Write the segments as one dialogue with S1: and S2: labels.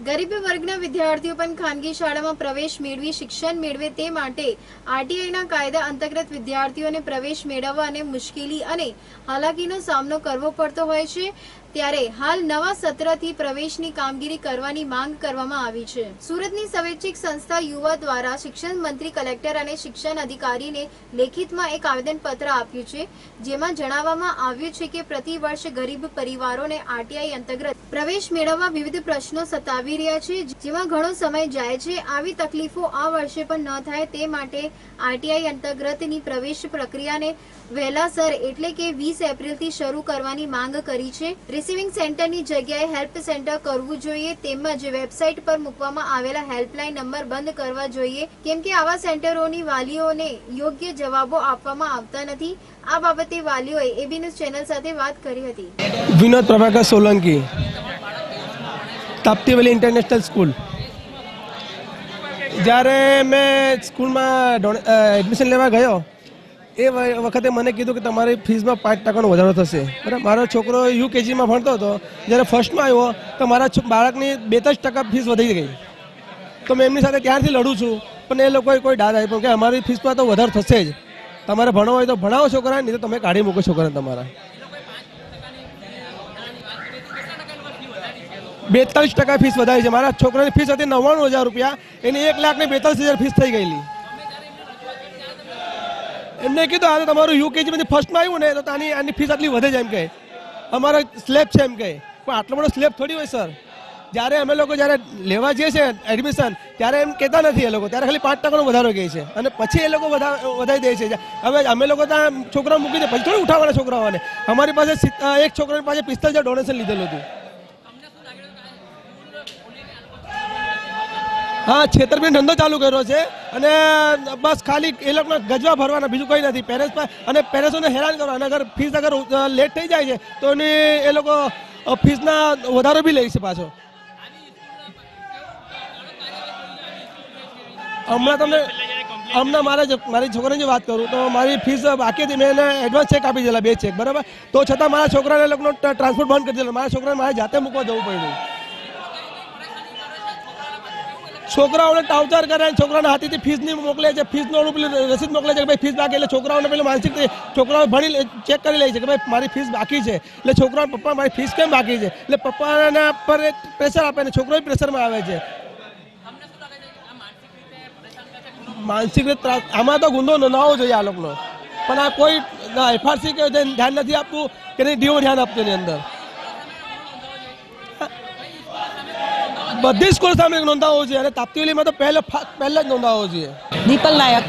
S1: ગરીબ વર્ગના વિદ્યાર્થીઓ પણ ખાનગી શાળામાં પ્રવેશ મેળવી શિક્ષણ મેળવે તે માટે આરટીઆઈના કાયદા અંતર્ગત વિદ્યાર્થીઓને પ્રવેશ મેળવવા અને મુશ્કેલી અને હાલાકીનો સામનો કરવો પડતો હોય છે। ત્યારે હાલ નવા સત્રથી પ્રવેશની કામગીરી કરવાની માંગ કરવામાં આવી છે। સુરતની સ્વૈચ્છિક સંસ્થા યુવા દ્વારા શિક્ષણ મંત્રી, કલેક્ટર અને શિક્ષણ અધિકારીને લેખિતમાં એક આવેદનપત્ર આપ્યું છે, જેમાં જણાવવામાં આવ્યું છે કે પ્રતિવર્ષ ગરીબ પરિવારોને આરટીઆઈ અંતર્ગત પ્રવેશ મેળવવા વિવિધ પ્રશ્નો સતાવી રહ્યા છે, જેમાં ઘણો સમય જાય છે। આવી તકલીફો આ વર્ષે પણ ન થાય તે માટે આરટીઆઈ અંતર્ગતની પ્રવેશ પ્રક્રિયાને વહેલાસર એટલે કે 20 એપ્રિલથી શરૂ કરવાની માંગ કરી છે। રિસીવિંગ સેન્ટરની જગ્યાએ હેલ્પ સેન્ટર કરવું જોઈએ, તેમજ વેબસાઇટ પર મૂકવામાં આવેલા હેલ્પલાઇન નંબર બંધ કરવા જોઈએ, કેમ કે આવા સેન્ટરોની વાલીઓને યોગ્ય જવાબો આપવામાં આવતા નથી। આ બાબતે વાલીઓએ એબી ન્યૂઝ ચેનલ સાથે વાત કરી હતી।
S2: Vinod Prabhakar Solanki, Tapti valley international school. જ્યારે મેં સ્કૂલમાં એડમિશન લેવા ગયો એ વખતે મને કીધું કે તમારી ફીસમાં 5% વધારો થશે, બરાબર। મારો છોકરો યુકેજીમાં ભણતો હતો, જ્યારે ફર્સ્ટમાં આવ્યો તો મારા બાળકની 2-3% ફીસ વધી ગઈ। તો મેં એમની સાથે ત્યારથી લડું છું, પણ એ લોકોએ કોઈ દાદ આપ્યો કે અમારી ફીસમાં તો વધારો થશે જ, તમારે ભણવો હોય તો ભણાવો છોકરાને, નહીં તો તમે કાઢી મૂકો છોકરાને તમારા। 42% ફીસ વધારી છે। મારા છોકરાની ફીસ હતી 99,000 રૂપિયા, એની 1,42,000 ફીસ થઈ ગયેલી। એમને કીધું આ તો તમારું યુકેજીમાંથી ફર્સ્ટમાં આવ્યું ને તો આની ફીસ આટલી વધે છે એમ કહે, અમારો સ્લેબ છે એમ કહે, પણ આટલો બધો સ્લેબ થોડી હોય સર। જ્યારે અમે લોકો જ્યારે લેવા જઈએ છીએ એડમિશન ત્યારે એમ કહેતા નથી, એ લોકો ત્યારે ખાલી 5% વધારો કહે છે અને પછી એ લોકો વધારી દે છે। હવે અમે લોકો ત્યાં છોકરાઓ મૂકી દે પછી થોડી ઉઠાવવાના છોકરાઓને। અમારી પાસે એક છોકરાની પાસે 45,000 ડોનેશન લીધેલું હતું। हाँ, छेतरपिंडी धंधो चालू कर्यो छे अने बस खाली ए लोकोने गजवा भरवाना, बीजुं कंई नथी। पेरेंट्सोने हैरान करवाना। अगर फीस अगर लेट थई जाय छे तो ए लोको फीसना वधारो बी લે છે पाछो। हमણાં मारी छोकरानी बात करूँ तो मारी फीस बाकी थी, मैंने एडवांस चेक आपी दिया 2 चेक, बराबर। तो छतां मारा छोकराने लोकोनो ट्रांसपोर्ट बंद कर दिधो। मारा छोकराने मारे जाते मूकवा जवुं पड्युं। छोकराओने टाउचर करे, छोकराने हाथीथी फीस नहीं मोकले छे, फीसनो रसीद मोकले छे कि भाई फीस बाकी, એટલે છોકરાઓને પેલું માનસિક છોકરાઓ ભણી ચેક કરી લે છે કે ભાઈ મારી ફીસ બાકી છે, એટલે છોકરાઓ પપ્પા મારી ફીસ કેમ બાકી છે, એટલે પપ્પાના પર એક પ્રેશર આપે ને છોકરો પ્રેશરમાં આવે છે। માનસિક રીતે આમાં તો ગુનો નોંધાવવો જોઈએ આ લોકોનો, પણ આ કોઈ એફઆરસી કે ધ્યાન નથી આપતું કે નહીં ડીઓ ધ્યાન આપતું એની અંદર। बधी स्कूल सामे नोंधावो જોઈએ અને તાપ્તીવલીમાં તો પહેલા જ નોંધાવવો જોઈએ।
S3: દીપલ નાયક,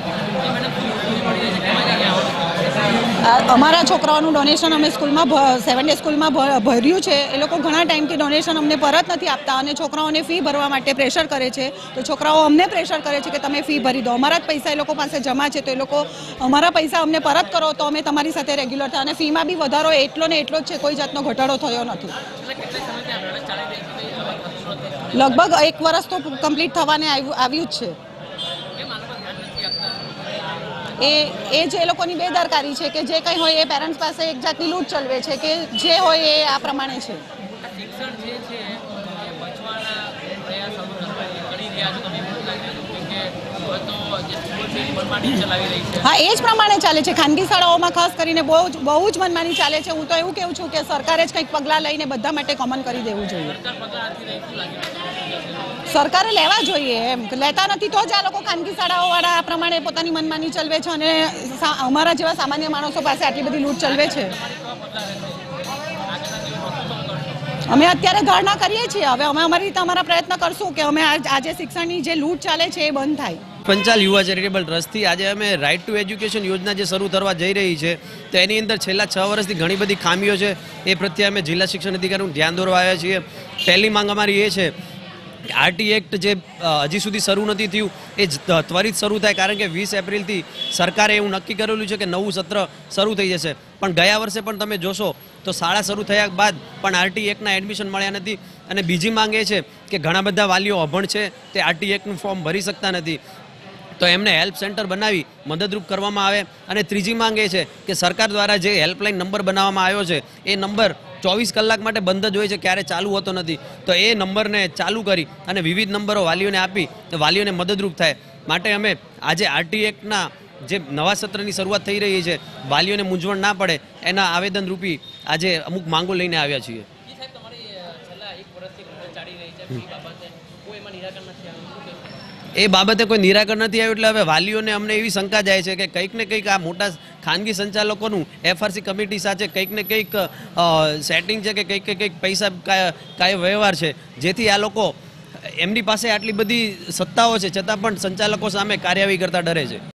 S3: અમારા છોકરાઓનું ડોનેશન અમે સ્કૂલમાં 7 ડે સ્કૂલમાં ભર્યું છે। એ લોકો ઘણા ટાઈમથી ડોનેશન અમને પરત નથી આપતા અને છોકરાઓને ફી ભરવા માટે પ્રેશર કરે છે। તો છોકરાઓ અમને પ્રેશર કરે છે કે તમે ફી ભરી દો, અમારા જ પૈસા એ લોકો પાસે જમા છે, તો એ લોકો અમારા પૈસા અમને પરત કરો તો અમે તમારી સાથે રેગ્યુલર થાય। અને ફીમાં બી વધારો એટલો ને એટલો જ છે, કોઈ જાતનો ઘટાડો થયો નથી। लगभग 1 વર્ષ तो कम्प्लीट થવાને આવ્યું જ છે। એ જે લોકોની બેદરકારી છે કે જે કંઈ હોય એ પેરેન્ટ્સ પાસે એક જાતની લૂંટ ચલવે છે કે જે હોય એ આ પ્રમાણે છે। हाँ, એ જ પ્રમાણે ચાલે છે। ખાનગી શાળાઓમાં ખાસ કરીને બહુ જ મનમાની ચાલે છે। હું તો એવું કહું છું કે સરકારે જ કંઈક પગલાં લઈને બધા માટે કોમન કરી દેવું જોઈએ। સરકારે લેવા જોઈએ, એમ લેતા નથી તો જ આ લોકો ખાનગી શાળાઓવાળા આ પ્રમાણે પોતાની મનમાની ચલાવે છે અને અમારા જેવા સામાન્ય માણસો પાસે આટલી બધી લૂંટ ચલાવે છે। અમે અત્યારે ધારણા કરીએ છીએ, હવે અમે અમારી રીતે અમારા પ્રયત્ન કરશું કે અમે આજે શિક્ષણની જે લૂંટ ચાલે છે એ બંધ થાય।
S4: પંચાલ યુવા ચેરિટેબલ ટ્રસ્ટથી આજે અમે રાઇટ ટુ એજ્યુકેશન યોજના જે શરૂ થવા જઈ રહી છે તો એની અંદર છેલ્લા 6 વર્ષથી ઘણી બધી ખામીઓ છે, એ પ્રત્યે અમે જિલ્લા શિક્ષણ અધિકારીનું ધ્યાન દોરવા આવ્યા છીએ। પહેલી માંગ અમારી એ છે કે આરટી એક્ટ જે હજી સુધી શરૂ નથી થયું એ ત્વરિત શરૂ થાય, કારણ કે 20 એપ્રિલથી સરકારે એવું નક્કી કરેલું છે કે નવું સત્ર શરૂ થઈ જશે, પણ ગયા વર્ષે પણ તમે જોશો તો શાળા શરૂ થયા બાદ પણ આરટી એક્ટના એડમિશન મળ્યા નથી। અને બીજી માંગ એ છે કે ઘણા બધા વાલીઓ અભણ છે, તે આરટી એક્ટનું ફોર્મ ભરી શકતા નથી, તો એમને હેલ્પ સેન્ટર બનાવી મદદરૂપ કરવામાં આવે। અને ત્રીજી માંગ એ છે કે સરકાર દ્વારા જે હેલ્પલાઇન નંબર બનાવવામાં આવ્યો છે એ નંબર 24 કલાક માટે બંધ જ હોય છે, ક્યારે ચાલુ હોતો નથી. તો એ નંબરને ચાલુ કરી અને વિવિધ નંબરો વાલીઓને આપી તો વાલીઓને મદદરૂપ થાય. માટે અમે આજે આરટી એક્ટના જે નવા સત્રની શરૂઆત થઈ રહી છે, વાલીઓને મૂંઝવણ ના પડે એના આવેદન રૂપી આજે અમુક માંગો લઈને આવ્યા છીએ. એ બાબતે કોઈ નિરાકરણ નથી આવ્યું એટલે હવે વાલીઓને અમને એવી શંકા જાય છે કે કંઈક ને કંઈક આ મોટા ખાનગી સંચાલકોનું એફઆરસી કમિટી સાથે કંઈક ને કંઈક સેટિંગ છે કે કંઈક પૈસા કાંઈ વ્યવહાર છે, જેથી આ લોકો એમની પાસે આટલી બધી સત્તાઓ છે છતાં પણ સંચાલકો સામે કાર્યવાહી કરતા ડરે છે.